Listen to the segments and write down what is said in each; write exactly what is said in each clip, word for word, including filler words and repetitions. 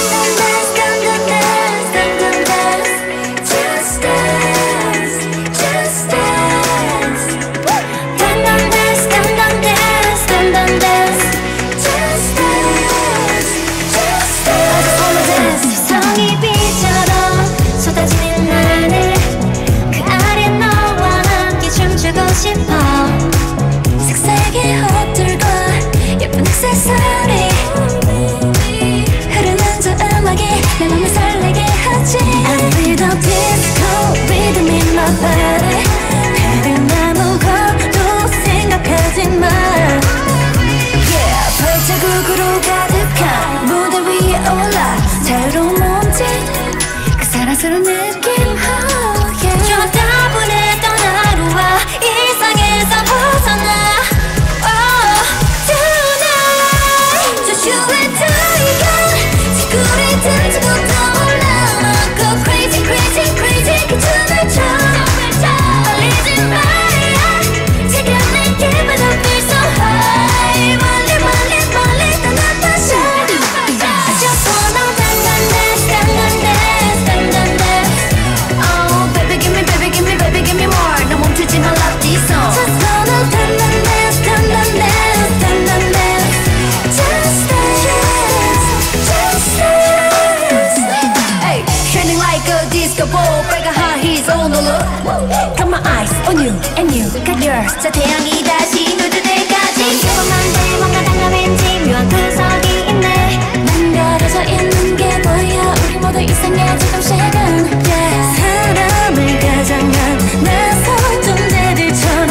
자 태양이 다시 누들 때까지 평범한데 뭔가 달라 왠지 묘한 구석이 있네. 망가져서 있는 게 보여. 우리 모두 이상해 조금씩은 yeah. 사람을 가장한 낯선 존재들처럼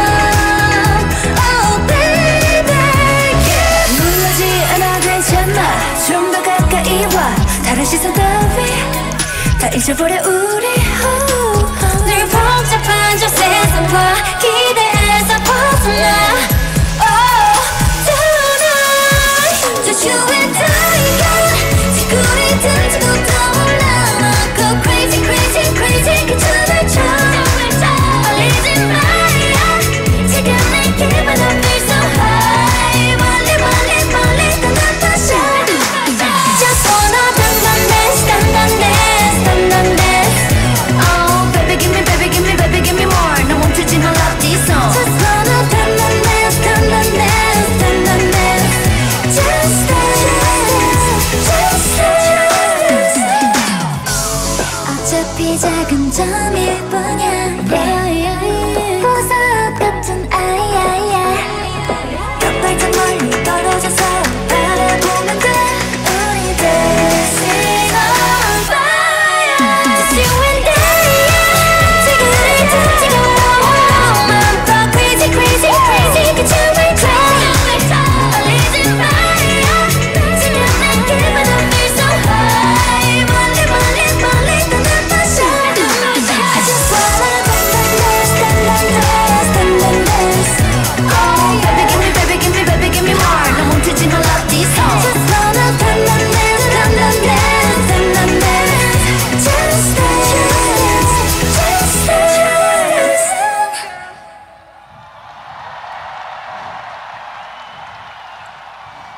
Oh baby yeah. 놀라지 않아 괜찮아. 좀 더 가까이 와. 다른 시선 따위 다 잊어버려 우리 oh. 늘 복잡한 저 세상과 기대에서 벗어나 Oh tonight Just you and I 지구를 던지고 떠올라 막 crazy crazy crazy 그 춤을 춰 얼리지 마야 지금 내 기분 I feel so high 멀리 멀리 멀리 떠나떠셔 Just wanna dance and dance dance and dance dance and dance Oh baby give me baby give me baby give me more 나 멈추진 않아 Just wanna dance and dance dance and dance dance and dance Just dance just dance 어차피 작은 점일 뿐이야